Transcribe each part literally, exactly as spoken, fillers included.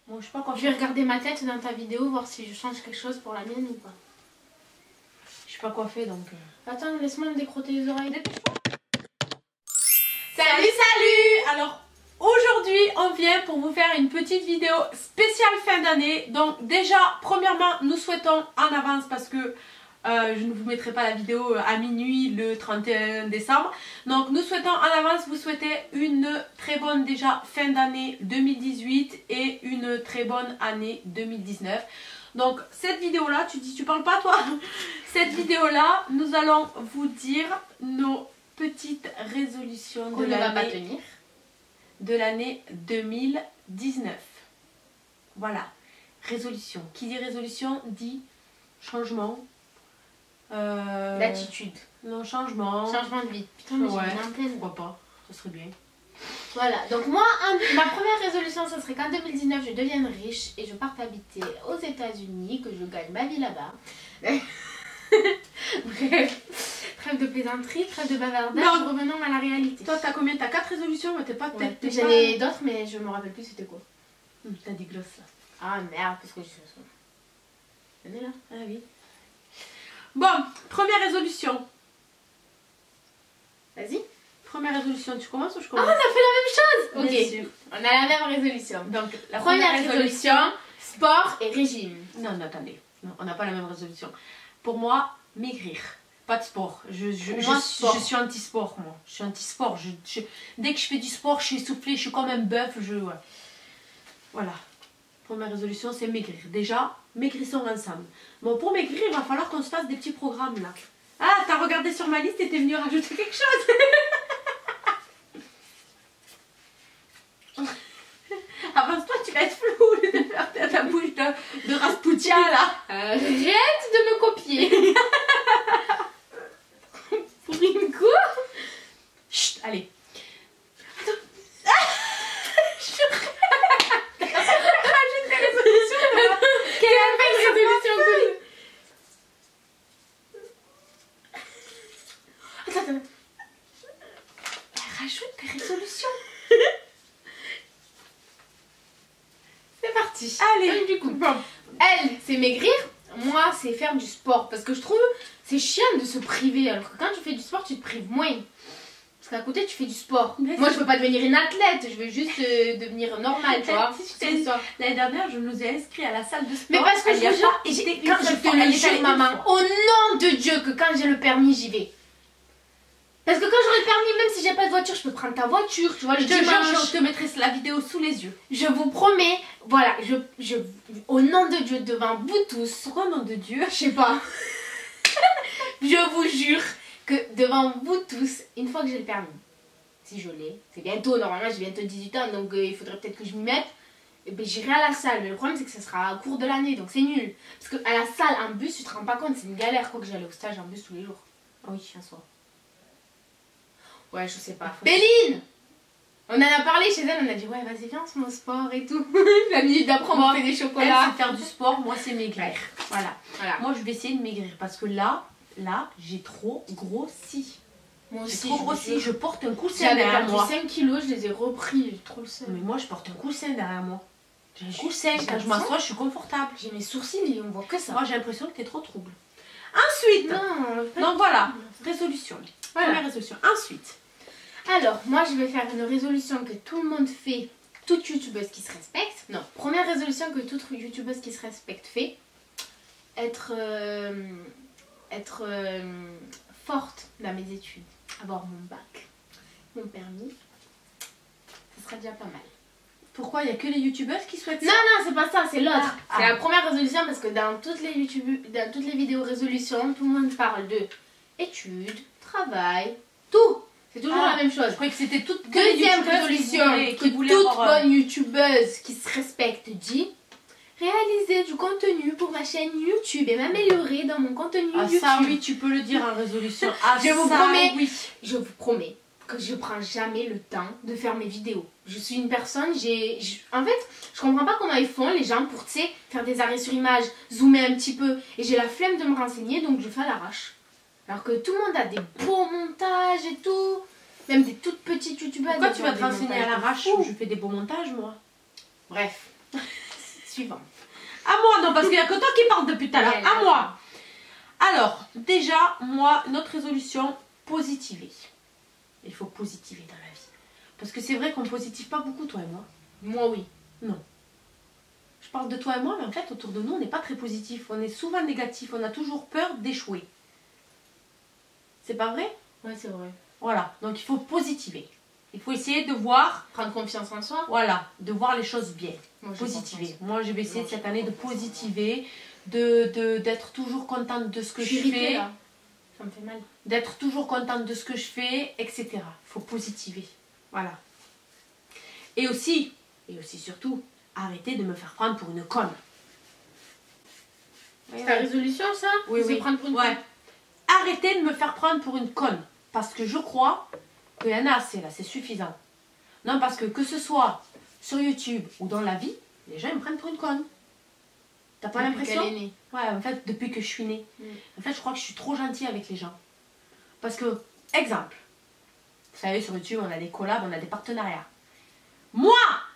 Bon, je sais pas quoi. Je vais regarder ma tête dans ta vidéo, voir si je change quelque chose pour la mienne ou pas. Je sais pas quoi faire donc. Euh... Attends, laisse-moi me décrotter les oreilles. Dépêche-toi. Salut, salut. Alors, aujourd'hui, on vient pour vous faire une petite vidéo spéciale fin d'année. Donc, déjà, premièrement, nous souhaitons en avance parce que euh, je ne vous mettrai pas la vidéo à minuit le trente et un décembre. Donc, nous souhaitons en avance vous souhaiter une très bonne déjà fin d'année deux mille dix-huit et une très bonne année deux mille dix-neuf. Donc, cette vidéo-là, tu dis, tu parles pas toi? Cette vidéo-là, nous allons vous dire nos petite résolution de l'année de l'année deux mille dix-neuf. Voilà, résolution. Qui dit résolution dit changement. Euh... L'attitude. Non, changement. Changement de vie. Putain, mais ouais, j'ai une pleine. pourquoi pas, ça serait bien. Voilà, donc moi, un, ma première résolution, ça serait qu'en deux mille dix-neuf, je devienne riche et je parte habiter aux États-Unis, que je gagne ma vie là-bas. Bref, trêve de plaisanterie, trêve de bavardage, non. Revenons à la réalité. Toi, t'as combien? T'as quatre résolutions, mais t'es pas peut-être. Ouais. J'en ai d'autres, mais je me rappelle plus c'était quoi. Hum, t'as des glosses là. Ah merde, qu'est-ce que je fais ça? Venez là. Ah oui. Bon, première résolution. Vas-y. Première résolution, tu commences ou je Ah, commence? on a fait la même chose. Bien Ok, sûr. on a la même résolution. Donc, la première, première résolution, résolution, sport et régime. Non, non, attendez. Non, on n'a pas la même résolution. Pour moi, maigrir. Pas de sport. Je, je, Pour je, moi, je, sport. je suis anti-sport, moi. Je suis anti-sport. Je, je, dès que je fais du sport, je suis essoufflée, je suis comme un bœuf. Je, ouais. Voilà. Première résolution, c'est maigrir. Déjà, maigrissons ensemble. Bon, pour maigrir, il va falloir qu'on se fasse des petits programmes, là. Ah, t'as regardé sur ma liste et t'es venu rajouter quelque chose. Avance-toi, tu vas être flou au lieu de faire ta, ta bouche de, de Rasputia, là. Arrête de me copier. Pour une quoi? Chut, allez. Rajoute des résolutions. Quelle belle résolution que... Attends, attends. Rajoute des résolutions. C'est parti. Allez. Donc, du coup, bon, elle, c'est maigrir. Moi, c'est faire du sport. Parce que je trouve c'est chiant de se priver. Alors que quand tu fais du sport, tu te prives moins. Parce qu'à côté, tu fais du sport. Mais moi, je veux pas devenir une athlète. Je veux juste euh, devenir normale, tu vois. L'année dernière, je nous ai inscrits à la salle de sport. Mais parce que je vous jure, quand je te le jure, maman, au nom de Dieu, que quand j'ai le permis, j'y vais. Parce que quand j'aurai le permis, même si j'ai pas de voiture, je peux prendre ta voiture, tu vois, le je te dimanche. jure, je te mettrai la vidéo sous les yeux. Je vous promets, voilà, je, je, au nom de Dieu, devant vous tous. Pourquoi au nom de Dieu? Je sais pas. Je vous jure que devant vous tous, une fois que j'ai le permis, si je l'ai, c'est bientôt, normalement j'ai bientôt dix-huit ans, donc euh, il faudrait peut-être que je m'y mette. Et ben, j'irai à la salle, mais le problème c'est que ça sera au cours de l'année, donc c'est nul. Parce qu'à la salle, en bus, tu te rends pas compte, c'est une galère quoi que j'allais au stage en bus tous les jours. Ah oui, un soir. Ouais, je sais pas. Béline! On en a parlé chez elle, on a dit ouais, vas-y, viens, on se met au sport et tout. La minute d'après, on m'a fait des chocolats. Elle, c'est faire du sport, moi, c'est maigrir. Ouais. Voilà. Voilà. Moi, je vais essayer de maigrir parce que là, là, j'ai trop grossi. Moi J'ai aussi, trop je grossi. Je porte un coussin j'avais derrière perdu moi. cinq kilos, je les ai repris, j'ai trop le seum. Mais moi, je porte un coussin derrière moi. J'ai un coussin. j'ai Quand je l'impression- m'assois, je suis confortable. J'ai mes sourcils et on voit que ça. Moi, j'ai l'impression que t'es trop trouble. Ensuite, Non, pas- donc voilà, résolution. Voilà. Première résolution. Ensuite, Alors, moi je vais faire une résolution que tout le monde fait, toute youtubeuse qui se respecte. Non, première résolution que toute youtubeuse qui se respecte fait. Être, euh, être euh, forte dans mes études. Avoir mon bac, mon permis. Ça sera déjà pas mal. pourquoi il n'y a que les youtubeuses qui souhaitent ça? Non, non, c'est pas ça, c'est l'autre. Ah, c'est ah. la première résolution parce que dans toutes les YouTube, dans toutes les vidéos résolutions, tout le monde parle de études, travail, tout. C'est toujours Ah, la même chose. Je croyais que c'était toutes que les Deuxième youtubeuses qui résolution voulaient- que qui voulaient toute avoir, euh, bonne youtubeuse qui se respecte dit: réaliser du contenu pour ma chaîne YouTube et m'améliorer dans mon contenu Ah YouTube. ça oui, tu peux le dire en résolution. Ah, Je vous ça, promets. oui. Je vous promets que je prends jamais le temps de faire mes vidéos. Je suis une personne, j'ai... je- En fait, je comprends pas comment ils font les gens pour, tu sais, faire des arrêts sur image, zoomer un petit peu. Et j'ai la flemme de me renseigner, donc je fais à l'arrache. Alors que tout le monde a des beaux montages et tout. Même des toutes petites youtubeuses. Pourquoi elles tu ont vas te des renseigner à montages de l'arrache? fou. Je fais des beaux montages moi. Bref. suivant. À moi, non, parce qu'il n'y a que toi qui parles depuis tout à l'heure. Ouais, À moi. Alors, déjà, moi, notre résolution, positiver. Il faut positiver dans la vie. Parce que c'est vrai qu'on ne positive pas beaucoup, toi et moi. Moi, oui. Non. Je parle de toi et moi, mais en fait, autour de nous, on n'est pas très positif. On est souvent négatif. On a toujours peur d'échouer. C'est pas vrai? Ouais, c'est vrai. Voilà. Donc, il faut positiver. Il faut essayer de voir... Prendre confiance en soi. Voilà. De voir les choses bien. Moi, je Positiver. pense. Moi, je vais essayer Moi, cette je année de pense. positiver. De, de, d'être toujours contente de ce que Je je, suis irritée, fais. là. Ça me fait mal. D'être toujours contente de ce que je fais, et cetera. Il faut positiver. Voilà. Et aussi, et aussi surtout, arrêter de me faire prendre pour une conne. C'est ta résolution, ça? Oui, De se oui. prendre pour une Ouais. conne. Arrêtez de me faire prendre pour une conne. Parce que je crois qu'il y en a assez là, c'est suffisant. Non, parce que que ce soit sur YouTube ou dans la vie, les gens ils me prennent pour une conne. T'as pas Depuis l'impression? qu'elle est née. Ouais, en fait, depuis que je suis née. Mm. En fait, je crois que je suis trop gentille avec les gens. Parce que, exemple, vous savez, sur YouTube, on a des collabs, on a des partenariats. Moi,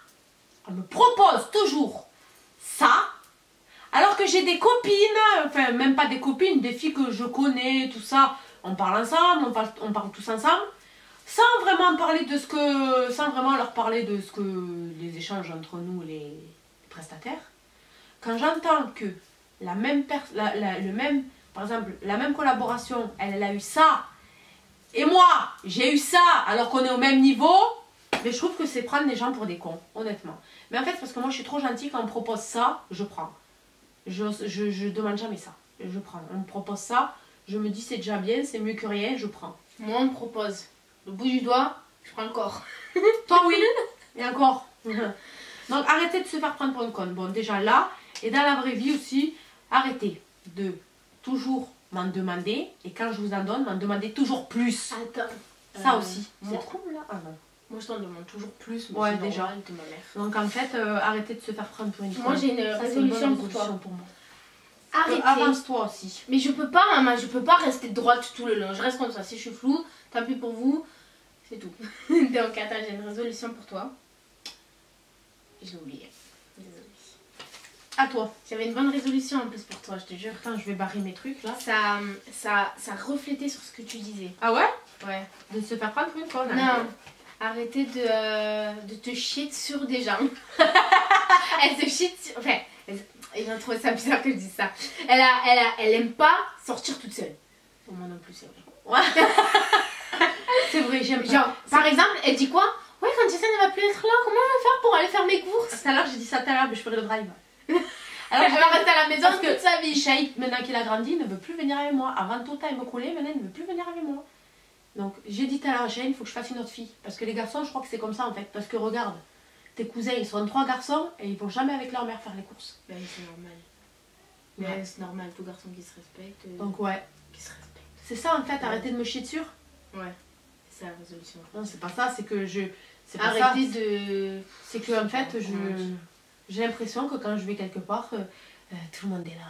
on me propose toujours ça, alors que j'ai des copines, enfin, même pas des copines, des filles que je connais, tout ça. On parle ensemble, on parle, on parle tous ensemble, sans vraiment parler de ce que, sans vraiment leur parler de ce que les échanges entre nous, les, les prestataires. Quand j'entends que la même personne, la, la- le même, par exemple, la même collaboration, elle, elle a eu ça, et moi, j'ai eu ça, alors qu'on est au même niveau, mais je trouve que c'est prendre les gens pour des cons, honnêtement. Mais en fait, parce que moi, je suis trop gentille, quand on me propose ça, je prends. Je, je, je demande jamais ça, je prends. On me propose ça, je me dis c'est déjà bien, c'est mieux que rien, je prends. Moi, on me propose le bout du doigt, je prends le corps. Toi, oui, et encore. Donc, arrêtez de se faire prendre pour une conne. Bon, déjà là, et dans la vraie vie aussi, arrêtez de toujours m'en demander, et quand je vous en donne, m'en demander toujours plus. Attends. Ça Euh, aussi. C'est moi- trop là. Ah non. Moi, je t'en demande toujours plus. Mais Ouais, c'est déjà. normal, t'es ma mère. Donc en fait, euh, arrêtez de se faire prendre pour une conne. Moi, j'ai une Ça, c'est une bonne résolution pour toi. résolution pour moi. Arrêtez. Euh, Avance-toi aussi. Mais je peux pas, maman, je peux pas rester droite tout le long. Je reste comme ça. Si je suis floue, tant pis pour vous. C'est tout. Donc, attends, j'ai une résolution pour toi. Je l'ai oublié. Désolée. À toi. J'avais une bonne résolution en plus pour toi, je te jure. Attends, je vais barrer mes trucs là. Ça, ça, ça reflétait sur ce que tu disais. Ah ouais? Ouais. De se faire prendre pour une conne. Non. Arrêtez de, euh, de te chier sur des gens. Elle se chie sur... Enfin, elle- ils vont trouver ça bizarre que je dise ça. Elle, a, elle, a, elle aime pas sortir toute seule. Pour moi non plus, c'est vrai. Ouais. C'est vrai, j'aime pas. Genre, par exemple, elle dit quoi? Ouais, quand Jason ne va plus être là, comment on va faire pour aller faire mes courses? Tout à l'heure, j'ai dit ça tout à l'heure, mais je ferai le drive. Alors, elle va rester à la maison parce que toute sa vie. Shaïd, maintenant qu'il a grandi, ne veut plus venir avec moi. Avant tout, il me collait, maintenant il ne veut plus venir avec moi. Donc j'ai dit tout à l'heure à Shaïd, il faut que je fasse une autre fille. Parce que les garçons, je crois que c'est comme ça en fait. Parce que regarde, tes cousins, ils sont trois garçons et ils vont jamais avec leur mère faire les courses. Ben, c'est normal. Ouais. Ouais, c'est normal, tout garçon qui se respecte. euh, Donc ouais, qui se respecte. c'est ça en fait, arrêtez de me chier dessus. Ouais, c'est ça la résolution. Non, c'est pas ça, c'est que je... C'est pas ça. Arrêtez de... C'est que en fait, je j'ai l'impression que quand je vais quelque part, euh, euh, tout le monde est là.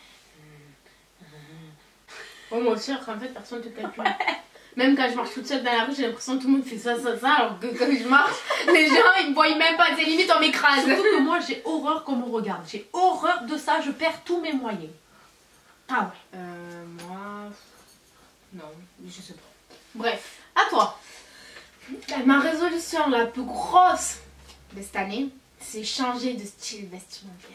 Oh, moi aussi, alors qu'en fait, personne ne te calcule. Même quand je marche toute seule dans la rue, j'ai l'impression que tout le monde fait ça, ça, ça, alors que quand je marche, les gens, ils me voient même pas, c'est limite, on m'écrase. Surtout que moi, j'ai horreur qu'on me regarde. J'ai horreur de ça, je perds tous mes moyens. Ah ouais. Euh, moi... Non, je sais pas. Bref. À toi. Ma résolution la plus grosse de cette année, c'est changer de style vestimentaire.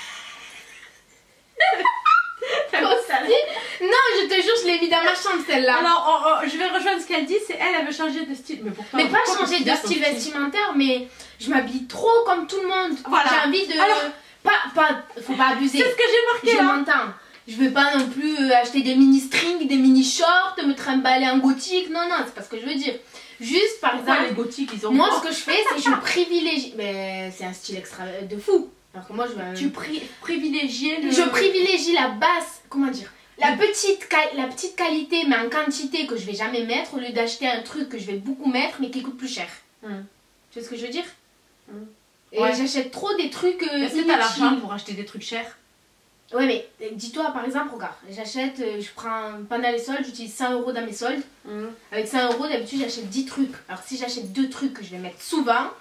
Non, je te jure, je l'ai mis dans ma chambre celle-là. Alors, oh, oh, je vais rejoindre ce qu'elle dit, c'est elle, elle veut changer de style. Mais pourquoi Mais pas pourquoi changer tu de dis style ton vestimentaire, mais je m'habille trop comme tout le monde. Voilà. J'ai envie de... Alors- Pas, pas, faut pas abuser. C'est ce que j'ai marqué Je là. m'entends. Je veux pas non plus euh, acheter des mini strings, des mini shorts, me trimballer en gothique. Non, non, c'est pas ce que je veux dire. Juste par Pourquoi exemple, les gothiques, ils ont moi quoi ce que je fais, c'est que je privilégie. Mais c'est un style extra de fou. Alors que moi je veux. Tu pri privilégies le... Je privilégie la basse. Comment dire? La petite, la petite qualité, mais en quantité que je vais jamais mettre, au lieu d'acheter un truc que je vais beaucoup mettre, mais qui coûte plus cher. Hum. Tu vois ce que je veux dire? Hum. Et Ouais. j'achète trop des trucs. Euh, Est-ce que t'as inutiles. l'argent pour acheter des trucs chers? Ouais, mais euh, dis-toi par exemple, regarde, j'achète, euh, je prends pendant les soldes, j'utilise cent euros dans mes soldes. Hum. Avec cent euros, d'habitude, j'achète dix trucs. Alors, si j'achète deux trucs que je vais mettre souvent,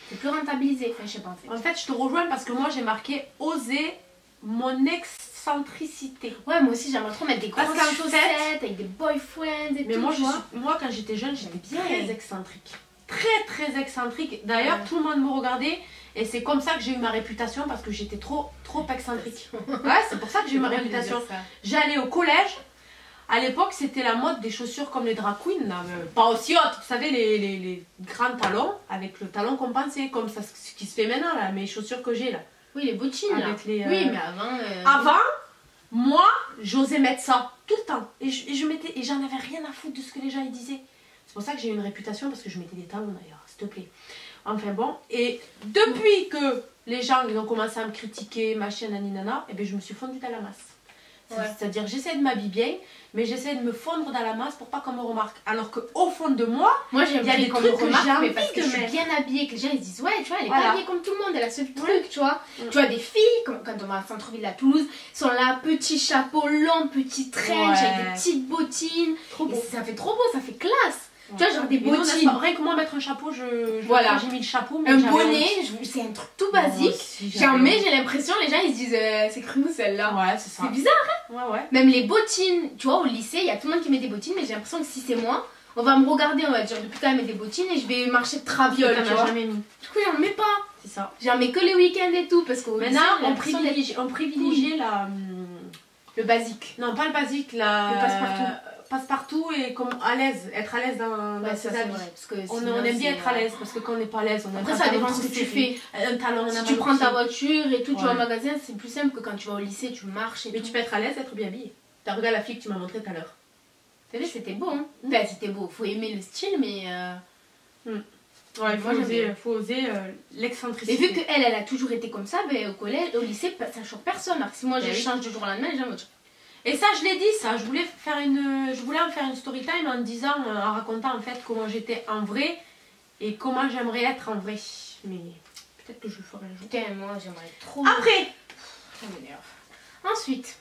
C'est plus rentabilisé, enfin je sais pas en fait. En fait, je te rejoins parce que moi j'ai marqué oser mon excentricité. Ouais, moi aussi j'aimerais trop mettre des grosses Parce qu'en chaussettes fait- avec des boyfriends et Mais tout. moi, tu je vois. suis- moi quand j'étais jeune, j'étais Bien. très excentrique. Très très excentrique. D'ailleurs, Ouais. tout le monde me regardait et c'est comme ça que j'ai eu ma réputation parce que j'étais trop trop excentrique. Ouais, c'est pour ça que j'ai eu ma réputation. J'allais au collège. À l'époque, c'était la mode des chaussures comme les drag queens, là, mais pas aussi hautes. Vous savez, les, les, les grands talons avec le talon compensé, comme ça, ce qui se fait maintenant, là, mes chaussures que j'ai là. Oui, les bottines là. Avec les, euh, Oui, mais avant. euh, Avant, moi, j'osais mettre ça tout le temps. Et je, et je mettais, et j'en avais rien à foutre de ce que les gens ils disaient. C'est pour ça que j'ai eu une réputation parce que je mettais des talons d'ailleurs, s'il te plaît. Enfin bon, et depuis que les gens ils ont commencé à me critiquer, machin, naninana, et bien je me suis fondue dans la masse. C'est- Ouais. C'est-à-dire, j'essaie de m'habiller bien, mais j'essaie de me fondre dans la masse pour pas qu'on me remarque. Alors qu'au fond de moi, Moi j'aime Il y a bien des qu'on trucs me que remarque, j'ai mais envie parce que de je suis mettre. bien habillée, que les gens ils se disent ouais, tu vois, elle est Voilà. pas habillée comme tout le monde, elle a ce truc, tu vois. Mm. Tu vois, des filles, comme quand on va à centre-ville à Toulouse, sont là, petit chapeau long, petit trench, Ouais. avec des petites bottines. trop Et beau. ça fait trop beau, ça fait classe. Tu vois, genre des Et nous, n'est-ce bottines, pas, rien que moi mettre un chapeau, je, je Voilà. j'ai mis le chapeau, mais un j'avais bonnet, honte. je- c'est un truc tout Moi basique. aussi, j'avais Jamais honte. j'ai l'impression, les gens ils se disent euh, c'est cru celle-là. Ouais, c'est ça. C'est bizarre. Ouais, ouais. Même les bottines, tu vois, au lycée, il y a tout le monde qui met des bottines, mais j'ai l'impression que si c'est moi, on va me regarder, on va dire depuis quand elle met des bottines et je vais marcher de traviole, T'en tu as vois. jamais mis. Du coup, j'en mets pas. C'est ça. J'en mets que les week-ends et tout, parce qu'au lycée, Maintenant, j'ai on l'impression d'être privilégie, on privilégie la. hum, le basique. Non, pas le basique, la. Le passe-partout. Passe-partout et comme à l'aise, être à l'aise dans, dans Ouais, ses ça c'est habits. vrai. Parce que On, sinon, on aime bien c'est, être à euh, l'aise parce que quand on n'est pas à l'aise, on a un Après, ça pantalon dépend ce trop que tu serré, fais. un talon, on a Si mal tu au prends pied. ta voiture et tout, tu vas au Ouais. magasin, c'est plus simple que quand tu vas au lycée, tu marches et Mais tout. tu peux être à l'aise, être bien habillé. T'as regardé la fille que tu m'as montré tout à l'heure. T'as vu, c'était beau, hein. Mm. Enfin, c'était beau. Faut aimer le style, mais. euh, Ouais, il faut Moi, oser, j'aime faut oser euh, Et l'excentricité. vu qu'elle, elle a toujours été comme ça, ben, au collège, au lycée, ça choque personne. Alors que si moi je Ben oui. change du jour au lendemain, les gens vont dire. Et ça, je l'ai dit, ça. Je voulais faire une, je voulais en faire une story time en disant, euh, en racontant en fait comment j'étais en vrai et comment j'aimerais être en vrai. Mais peut-être que je le ferai un jour. Putain, moi j'aimerais trop. Après, Ça m'énerve. Ensuite.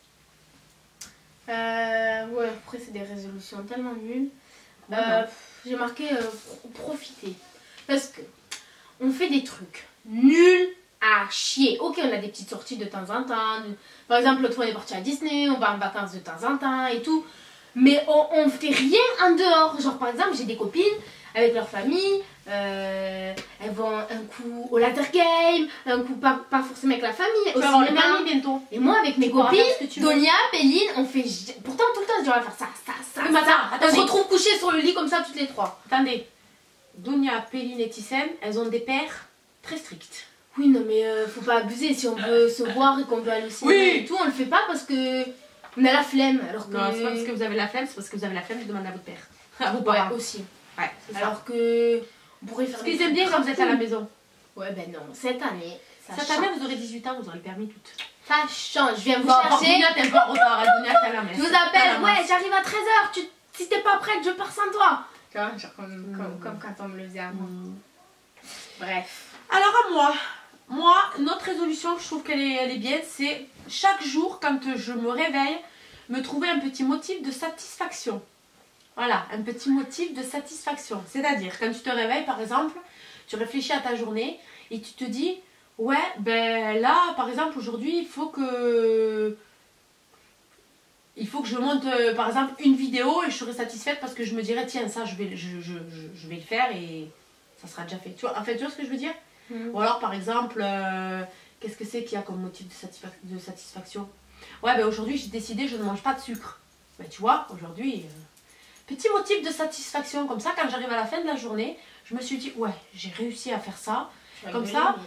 Euh, ouais, après c'est des résolutions tellement nulles. Ouais, Euh, bah. pff, J'ai marqué euh, pro- profiter. Parce que on fait des trucs nuls à chier. Ok, on a des petites sorties de temps en temps. Par exemple, l'autre fois on est parti à Disney, on va en vacances de temps en temps et tout. Mais on, on fait rien en dehors. Genre par exemple, j'ai des copines avec leur famille. euh, elles vont un coup au laser game, un coup pas, pas forcément avec la famille. tu au vas avoir le cinéma. permis bientôt. Et moi avec mes Tu pourras copines, faire ce que tu veux. Donia, Péline, on fait. Pourtant tout le temps je dis on va faire ça, ça, ça. Oui, mais ça. attends, On attendez. se retrouve couchés sur le lit comme ça toutes les trois. Attendez, Dounia, Péline et Tissem, elles ont des pères très stricts. Oui, non, mais euh, faut pas abuser. Si on veut se voir et qu'on veut aller au cinéma Oui. et tout, on le fait pas parce que on a la flemme. Alors que. Non, c'est pas parce que vous avez la flemme, c'est parce que vous avez la flemme, je demande à votre père. À vos Ouais, parents. aussi. Ouais, c'est ça. Alors que. On pourrait faire. Parce des qu'ils aiment trucs bien quand vous êtes à la cool. maison. Ouais, ben non, cette année. Ça Cette change. année, vous aurez dix-huit ans, vous aurez le permis tout. Ça change. Je viens vous Bon, par chercher. Dounia, t'es un peu en retard, hein, Dounia, t'es à la messe. Je vous T'es à appelle. la Ouais, messe. j'arrive à treize heures. Tu... Si t'es pas prête, je pars sans toi. Tu vois, genre comme, Mm. comme, comme quand on me le faisait avant. Mm. Bref. Alors à moi, moi, notre résolution, je trouve qu'elle est, elle est bien, c'est chaque jour, quand je me réveille, me trouver un petit motif de satisfaction. Voilà, un petit motif de satisfaction. C'est-à-dire, quand tu te réveilles, par exemple, tu réfléchis à ta journée et tu te dis, ouais, ben là, par exemple, aujourd'hui, il faut que... Il faut que je monte, euh, par exemple, une vidéo et je serai satisfaite parce que je me dirais, tiens, ça, je vais, je, je, je, je vais le faire et ça sera déjà fait. Tu vois, en fait, tu vois ce que je veux dire? Mm. Ou alors, par exemple, euh, qu'est-ce que c'est qu'il y a comme motif de, satisfa de satisfaction? Ouais, ben aujourd'hui, j'ai décidé, je ne mange pas de sucre. Ben tu vois, aujourd'hui, euh, petit motif de satisfaction. Comme ça, quand j'arrive à la fin de la journée, je me suis dit, ouais, j'ai réussi à faire ça. Je vais Comme rigoler, ça. mais-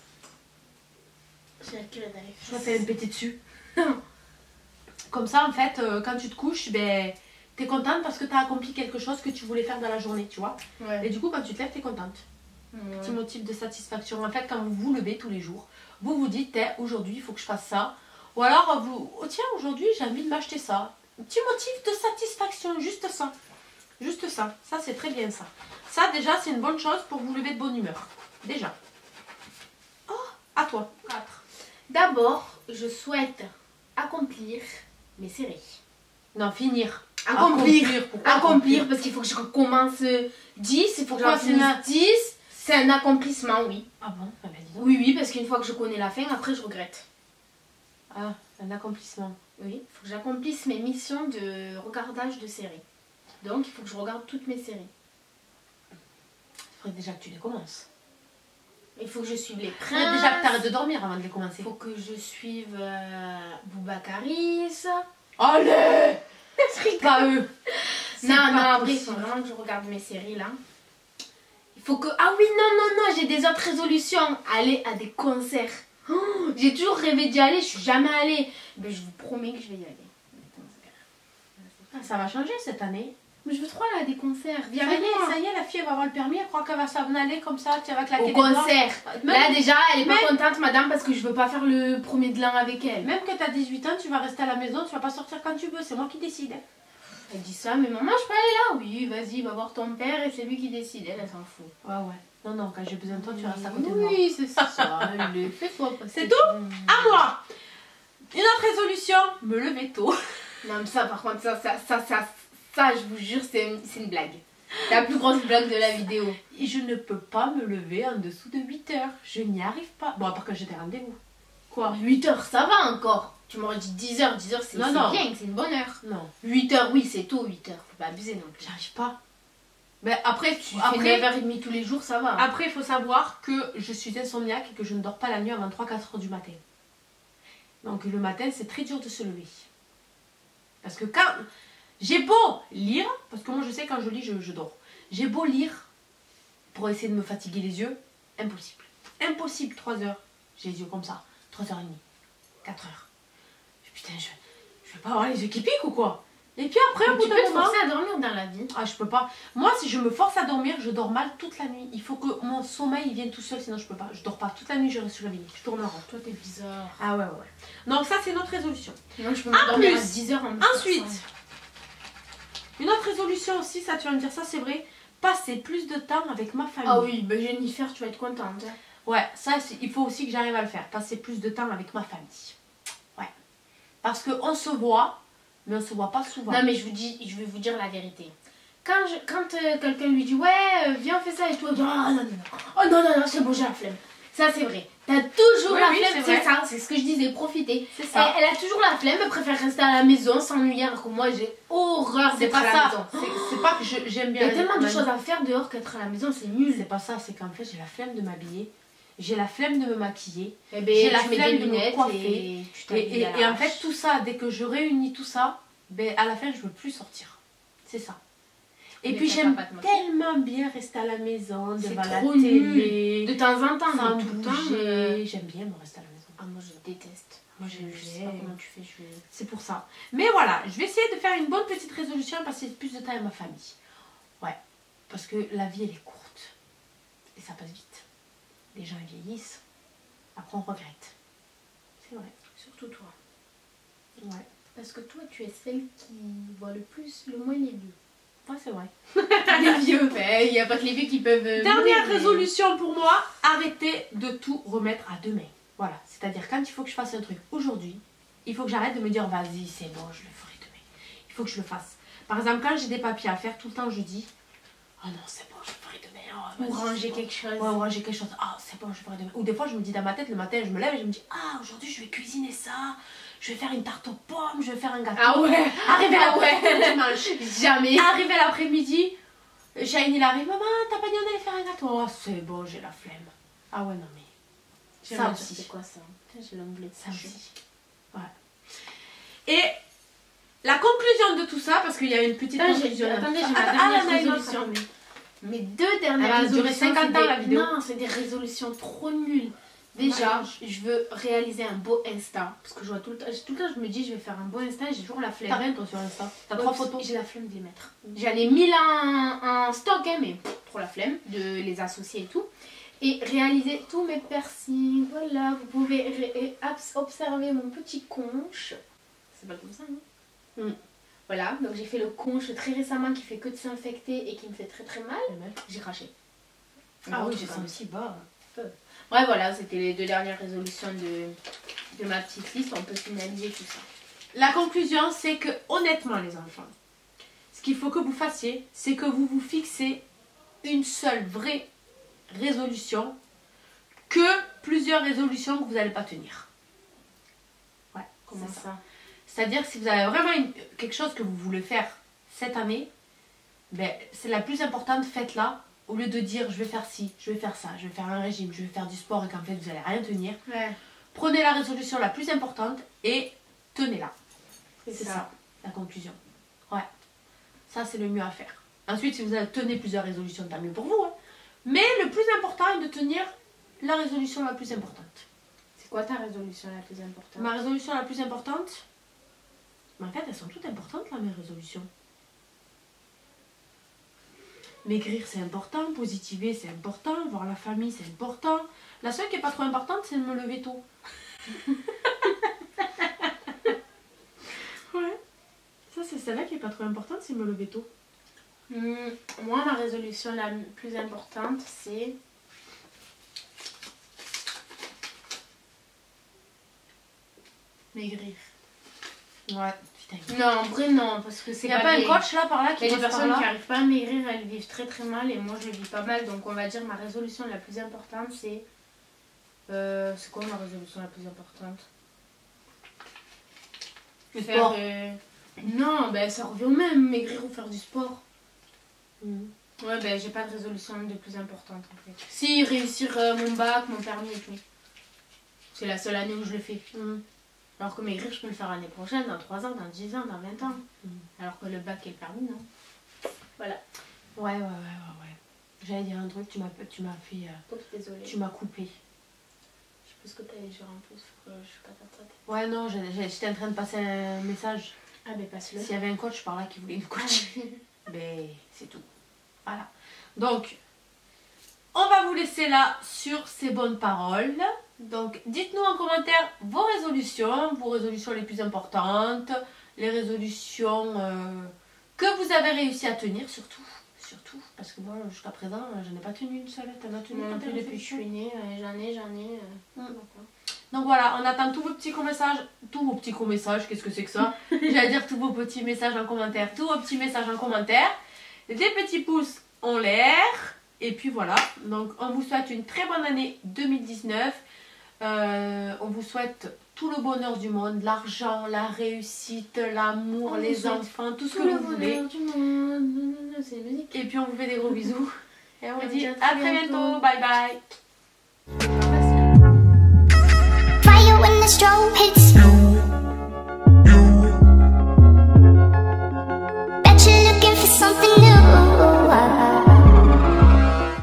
J'ai la culotte dans les Je fesses. m'appelle me péter dessus. Comme ça, en fait, euh, quand tu te couches, ben, t'es contente parce que t'as accompli quelque chose que tu voulais faire dans la journée, tu vois. Ouais. Et du coup, quand tu te lèves, t'es contente. Ouais. Petit motif de satisfaction. En fait, quand vous vous levez tous les jours, vous vous dites, eh, aujourd'hui, il faut que je fasse ça. Ou alors, vous, oh, tiens, aujourd'hui, j'ai envie de m'acheter ça. Un petit motif de satisfaction, juste ça. Juste ça. Ça, c'est très bien, ça. Ça, déjà, c'est une bonne chose pour vous lever de bonne humeur. Déjà. Oh, à toi. quatre. D'abord, je souhaite accomplir mes séries. Non, finir. Accomplir. Pourquoi Accomplir, parce qu'il faut que je commence dix, il faut que j'en Pourquoi c'est finisse ma- dix. C'est un accomplissement, oui. Ah bon? Ah bah dis donc. Oui, oui, parce qu'une fois que je connais la fin, après je regrette. Ah, un accomplissement. Oui, il faut que j'accomplisse mes missions de regardage de séries. Donc, il faut que je regarde toutes mes séries. Il faudrait déjà que tu les commences. Il faut que je suive les Il princes. faudrait déjà que tu arrêtes de dormir avant de les commencer. Il faut que je suive euh, Boubacaris. Allez! Pas eux. Non, non, après, il faut vraiment que je regarde mes séries là. Il faut que... Ah oui, non, non, non, j'ai des autres résolutions. Aller à des concerts. Oh, j'ai toujours rêvé d'y aller, je suis jamais allée. Mais je vous promets que je vais y aller. Ah, ça va changer cette année. Mais je veux trop aller à des concerts. Viens Ça y avec est, moi. ça y est, la fille elle va avoir le permis, elle croit qu'elle va s'en aller comme ça, tu vas claquer Au des doigts. concert. Même, Là déjà, elle est pas même- contente madame parce que je veux pas faire le premier de l'an avec elle. même que tu as dix-huit ans, tu vas rester à la maison, tu vas pas sortir quand tu veux, c'est moi qui décide. Elle dit ça, mais maman je peux aller là. Oui, vas-y, va voir ton père et c'est lui qui décide. Elle, elle s'en fout. Ouais, ouais. Non, non, quand j'ai besoin de toi, tu restes à côté de moi. Oui, c'est ça. Le fais-toi passer. C'est tout? À moi. Une autre résolution, me lever tôt. Non, mais ça, par contre, ça, ça, ça, ça, ça je vous jure, c'est une, c'est une blague. La plus grosse blague de la vidéo. Et je ne peux pas me lever en dessous de huit heures. Je n'y arrive pas. Bon, à part que j'ai des rendez-vous. Quoi? huit heures, ça va encore. Tu m'aurais dit dix heures, dix heures, c'est Non, c'est non. bien, c'est une bonne heure. Non, huit heures, oui, c'est tôt, huit heures. Faut pas abuser non plus. j'arrive pas. Mais après, Tu fais après, neuf heures trente tous les jours, ça va. après, il faut savoir que je suis insomniaque et que je ne dors pas la nuit avant trois quatre heures du matin. Donc le matin, c'est très dur de se lever. Parce que quand j'ai beau lire, parce que moi je sais quand je lis, je, je dors. J'ai beau lire pour essayer de me fatiguer les yeux, impossible. Impossible, trois heures. J'ai les yeux comme ça. trois heures trente, quatre heures. Putain, je, je vais pas avoir les yeux qui piquent ou quoi? Et puis après, au Mais bout tu peux d'un te moment... forcer à dormir dans la vie. Ah, je peux pas. Moi, si je me force à dormir, je dors mal toute la nuit. Il faut que mon sommeil il vienne tout seul, sinon je peux pas. Je dors pas toute la nuit, je reste sur la ligne. Je tourne en rond. Toi, t'es bizarre. Ah ouais, ouais, ouais. Donc ça, c'est notre résolution. Non, je peux En me dormir à plus, dix heures en Ensuite, une autre résolution aussi, ça tu vas me dire, ça c'est vrai, passer plus de temps avec ma famille. Ah oui, bah Jennifer, tu vas être contente. Ouais, ça c'est- il faut aussi que j'arrive à le faire, passer plus de temps avec ma famille. Ouais. Parce qu'on se voit, mais on se voit pas souvent. Non, mais je vous dis, je vais vous dire la vérité. Quand, je, quand euh, quelqu'un lui dit, ouais, euh, viens, on fait ça, et toi, oh non, non, non, oh non, non, non, c'est bon, j'ai la flemme. Ça, c'est vrai. T'as toujours Oui, la oui, flemme, c'est c'est vrai. ça, c'est ce que je disais, profiter. C'est ça. Elle, elle a toujours la flemme, elle préfère rester à la maison, s'ennuyer, alors que moi, j'ai horreur C'est d'être pas à la ça. maison. C'est- C'est pas que je- j'aime Il bien. y a tellement de ma- choses à faire dehors qu'être à la maison, c'est nul. C'est pas ça, c'est qu'en fait j'ai la flemme de m'habiller, j'ai la flemme de me maquiller. Eh ben, J'ai la tu mets flemme des de me lunettes coiffer. et tu Et, t'habilles et- à et en l'arrache. fait tout ça, dès que je réunis tout ça, ben, à la fin je veux plus sortir. C'est ça. Et Mais puis ça j'aime va pas te motiver. tellement bien rester à la maison, C'est devant la trop télé, de temps en temps, sans mais tout le temps. bouger. euh, J'aime bien me rester à la maison. Ah, moi, je déteste. Moi Je, j'aime je sais bien. pas comment tu fais, je... C'est pour ça. Mais voilà, je vais essayer de faire une bonne petite résolution et passer plus de temps avec ma famille. Ouais, parce que la vie elle est courte et ça passe vite. Les gens ils vieillissent, après on regrette. C'est vrai. Surtout toi. Ouais, Parce que toi, tu es celle qui voit le plus, le moins les vieux. ouais c'est vrai. Les vieux, mais il n'y a pas que les vieux qui peuvent... euh, Dernière mourir, mais- résolution pour moi, arrêter de tout remettre à demain. Voilà, c'est-à-dire quand il faut que je fasse un truc aujourd'hui, il faut que j'arrête de me dire vas-y c'est bon, je le ferai demain. Il faut que je le fasse. Par exemple, quand j'ai des papiers à faire, tout le temps je dis oh non c'est bon, je le ferai demain. Oh, Ou vas-y, ranger c'est bon. quelque chose. Ouais, ou ranger quelque chose. Ah c'est bon, je le ferai demain. Ou des fois je me dis dans ma tête, le matin je me lève et je me dis ah aujourd'hui je vais cuisiner ça, je vais faire une tarte aux pommes, je vais faire un gâteau. Ah ouais. Arrivé Ah l'après-midi, ouais. le dimanche. Jamais. Arrivé l'après-midi, Shane il arrive, maman, t'as pas dit on allait faire un gâteau? Oh, c'est bon, j'ai la flemme. Ah ouais, non mais. Ça aussi. C'est quoi ça? Putain, j'ai l'anglais. Ça aussi. Ouais. Et la conclusion de tout ça, parce qu'il y a une petite Attends, j'ai- conclusion. à attendez, tout j'ai ça. ma Ah, dernière ah, non, non, résolution. attendez. Mes deux dernières Elle va durer résolutions, cinquante c'est ans, des- la vidéo. Non, c'est des résolutions trop nulles. Déjà, je veux réaliser un beau Insta. Parce que je vois tout le temps, tout le temps je me dis, je vais faire un beau Insta et j'ai toujours la flemme. T'as rien toi sur Insta. T'as Ouais, trois parce que photos. J'ai la flemme de les mettre. J'en ai mis là en, en stock, hein, mais pff, trop la flemme de les associer et tout. Et réaliser tous mes piercings. Voilà, vous pouvez ré- abs- observer mon petit conche. C'est pas comme ça, non Mm. Voilà, donc j'ai fait le conche très récemment qui fait que de s'infecter et qui me fait très très mal. J'ai craché. Ah Gros oui, truc, j'ai hein. senti bas. Ouais, voilà, c'était les deux dernières résolutions de, de ma petite liste. On peut finaliser tout ça. La conclusion, c'est que honnêtement, les enfants, ce qu'il faut que vous fassiez, c'est que vous vous fixez une seule vraie résolutions que plusieurs résolutions que vous n'allez pas tenir. Ouais, Comment ça, ça C'est-à-dire si vous avez vraiment une, quelque chose que vous voulez faire cette année, ben, c'est la plus importante, faites-la. Au lieu de dire je vais faire ci, je vais faire ça, je vais faire un régime, je vais faire du sport et qu'en fait vous n'allez rien tenir. Ouais. Prenez la résolution la plus importante et tenez-la. C'est ça. ça, la conclusion. Ouais, ça c'est le mieux à faire. Ensuite, si vous avez tenez plusieurs résolutions, tant mieux pour vous. Hein. Mais le plus important est de tenir la résolution la plus importante. C'est quoi ta résolution la plus importante? Ma résolution la plus importante, mais en fait elles sont toutes importantes là, mes résolutions. Maigrir c'est important, positiver c'est important, voir la famille c'est important. La seule qui n'est pas trop importante c'est de me lever tôt. Ouais. Ça c'est celle-là qui n'est pas trop importante, c'est de me lever tôt. Mmh, moi ma résolution la plus importante c'est... maigrir. Ouais, putain. Non, en vrai non, parce que c'est Il n'y a pas les... un coach là par là qui Il y a passe des personnes par là. qui n'arrivent pas à maigrir, elles vivent très très mal et moi je vis pas mal. Donc on va dire ma résolution la plus importante c'est... Euh, c'est quoi ma résolution la plus importante? Le faire, sport. Euh... Non, ben ça revient au même, maigrir ou faire du sport. Mmh. Ouais, ben j'ai pas de résolution de plus importante en fait. Si, réussir euh, mon bac, mon permis et tout. C'est la seule année où je le fais. Mmh. Alors que maigrir, je peux le faire l'année prochaine, dans trois ans, dans dix ans, dans vingt ans. Mmh. Alors que le bac et le permis, non. Voilà. Ouais, ouais, ouais, ouais, ouais. J'allais dire un truc, tu m'as tu m'as fait... Euh, Oups, désolée. tu m'as coupé. Je sais plus ce que t'allais dire en plus, faut que je suis pas ta tête. Ouais, non, j'étais en train de passer un message. Ah, ben passe-le. S'il y avait un coach par là qui voulait une coach. Ben, c'est tout. Voilà. Donc, on va vous laisser là sur ces bonnes paroles. Donc, dites-nous en commentaire vos résolutions, vos résolutions les plus importantes, les résolutions euh, que vous avez réussi à tenir, surtout. Surtout, parce que moi, jusqu'à présent, je n'ai pas tenu une seule. T'en as tenu Moi non plus, depuis depuis que je suis née, euh, j'en ai, j'en ai. Euh, mm. donc, Donc voilà, on attend tous vos petits messages. Tous vos petits messages, qu'est-ce que c'est que ça? J'allais dire tous vos petits messages en commentaire. Tous vos petits messages en commentaire. Des petits pouces en l'air. Et puis voilà. Donc on vous souhaite une très bonne année deux mille dix-neuf. Euh, on vous souhaite tout le bonheur du monde, l'argent, la réussite, l'amour, les enfants, tout ce que vous voulez. Du monde. C'est musique. Et puis on vous fait des gros bisous. Et on vous dit à à très bientôt. Bye bye. Fire when the strobe hits.